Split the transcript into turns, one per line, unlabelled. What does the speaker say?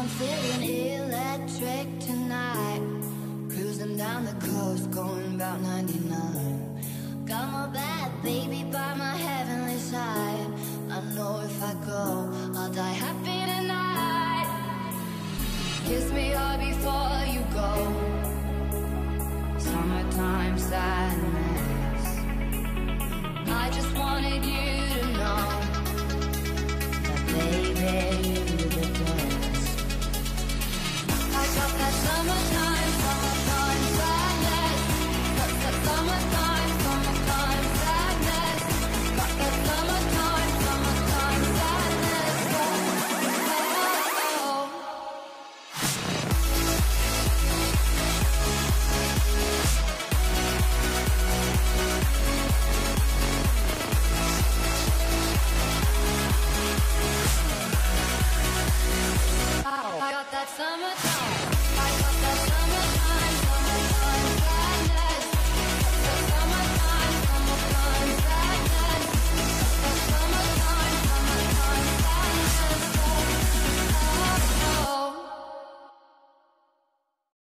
I'm feeling electric tonight, cruising down the coast, going about 99. Got my bad baby by my heavenly side. I know if I go, I'll die happy tonight. Kiss me hard before you go. Summertime sadness. I just wanted you to know that baby, you're the best. I got that summertime, summertime sadness. That summertime, summertime sadness. Got that summertime, summertime sadness. Oh, oh, oh. I got that summertime.